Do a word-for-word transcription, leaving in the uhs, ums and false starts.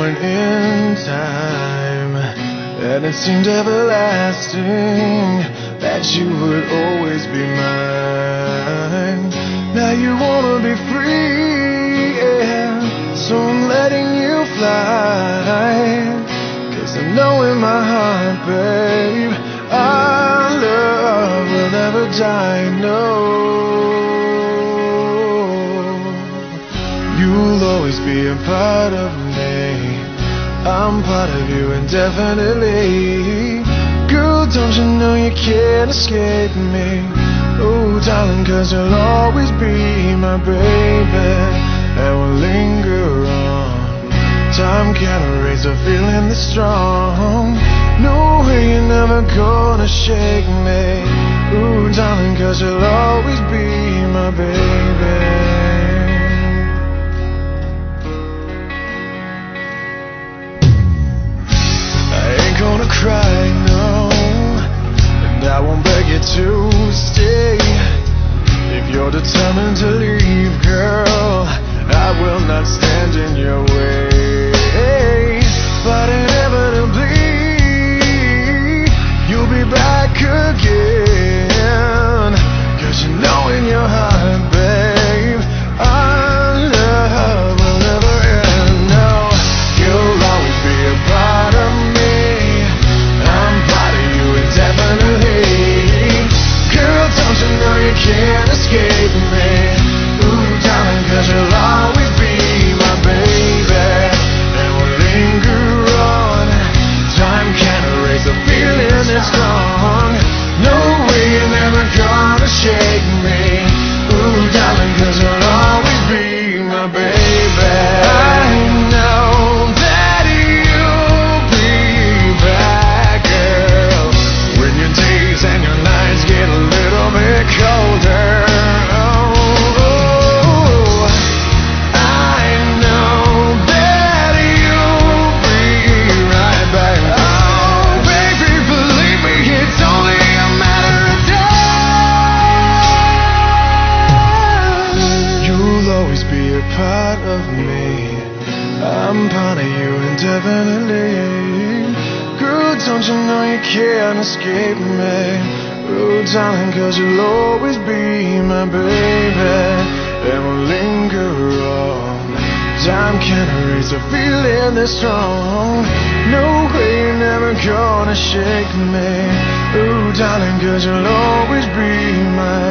moment in time, and it seemed everlasting that you would always be mine. Now you wanna be free, yeah, so I'm letting you fly. Cause I know in my heart, babe, our love will never die, no. You'll always be a part of me, I'm part of you indefinitely. Girl, don't you know you can't escape me? Oh, darling, cause you'll always be my baby, and we'll linger on. Time can't erase a feeling this strong. No way you're never gonna shake me. Ooh, darling, cause you'll always be my baby. Gonna cry, no, and I won't beg you to stay. If you're determined to leave, girl, I will not stand in your way. But inevitably, you'll be back again. Cause you know in your heart, babe, our love will never end. No, you'll always be a part of me, you can't escape me. Ooh, darling, cause you'll always be my baby, and we'll linger on. Time can't erase the feeling that's strong. No way you're never gonna shake me. Ooh, darling, cause you'll always be my baby. I know that you'll be back, girl, when your days and your nights get a little bit colder. Oh, oh, I know that you'll be right back. Oh, baby, believe me, it's only a matter of time. You'll always be a part of me, I'm part of you indefinitely. Girl, don't you know you can't escape me? Oh, darling, cause you'll always be my baby, and we'll linger on. Time can't erase a feeling this strong. No way you're never gonna shake me. Oh, darling, cause you'll always be my